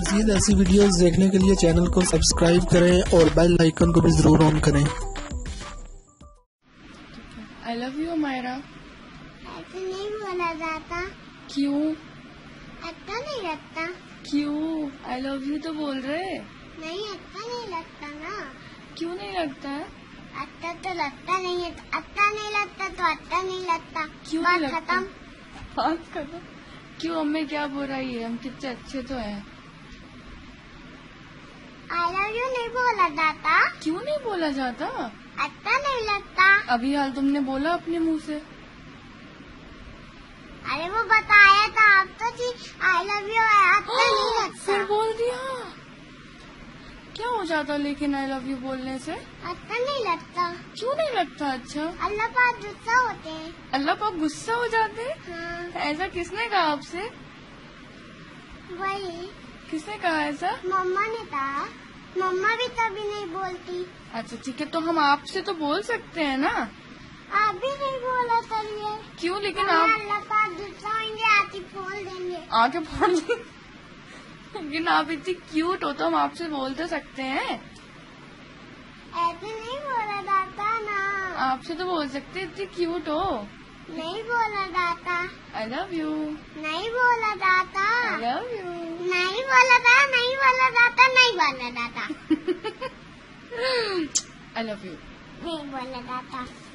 मज़ीद ऐसी वीडियोस देखने के लिए चैनल को सब्सक्राइब करें और बेल आइकन को भी जरूर ऑन करें। I love you Myra. ऐसे नहीं बोला जाता। क्यों? अच्छा नहीं लगता। क्यों? आई लव यू तो बोल रहे। नहीं अच्छा नहीं लगता ना। क्यों नहीं लगता है? अच्छा तो लगता नहीं है। अच्छा नहीं लगता तो अच्छा नहीं लगता। क्यों बात नहीं लगता? खत्म। बात खत्म। क्यों? हमें क्या बुराई है? हम कितने अच्छे तो हैं। आई लव यू नहीं बोला जाता। क्यों नहीं बोला जाता? अच्छा नहीं लगता। अभी हाल तुमने बोला अपने मुंह से। अरे वो बताया था आप तो जी आई लव यू अच्छा नहीं लगता। फिर बोल दिया। क्या हो जाता लेकिन आई लव यू बोलने से? अच्छा नहीं लगता। क्यों नहीं लगता अच्छा? अल्लाह पाक गुस्सा होते हैं। अल्लाह पाक गुस्सा हो जाते हैं? हाँ ऐसा किसने कहा आपसे? वही किसने कहा ऐसा? मम्मा ने कहा। मम्मा भी कभी नहीं बोलती। अच्छा ठीक है, तो हम आपसे तो बोल सकते हैं ना। आप भी नहीं बोला करिए। क्यों? लेकिन वरना आप अल्लाह पाक गुस्सा होंगे आके फोड़ देंगे। आगे फोड़ देंगे। लेकिन आप इतनी क्यूट हो तो हम आपसे बोल तो सकते हैं। ऐसे नहीं बोला जाता ना। आपसे तो बोल सकते हैं, इतनी क्यूट हो। नहीं बोला जाता। I love you. नहीं बोला जाता। I love you. नहीं बोला था। नहीं बोला जाता। नहीं बोला जाता। I love you. नहीं बोला जाता।